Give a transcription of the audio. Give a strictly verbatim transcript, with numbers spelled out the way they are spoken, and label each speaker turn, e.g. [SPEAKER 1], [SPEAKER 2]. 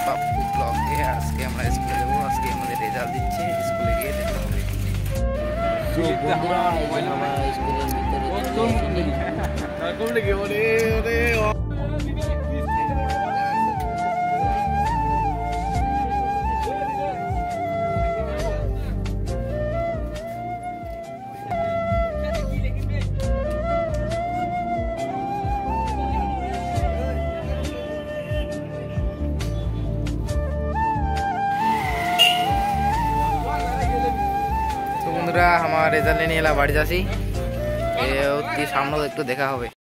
[SPEAKER 1] পাপ্পু ব্লগে। আজকে আমরা স্কুলে যাবো, আজকে আমাদের রেজাল্ট দিচ্ছে, স্কুলে গিয়ে দেখতে হবে। বন্ধুরা আমার রেজাল্ট নিয়ে এলাম, বাড়ি যাচ্ছি, সামনে একটু দেখা হবে।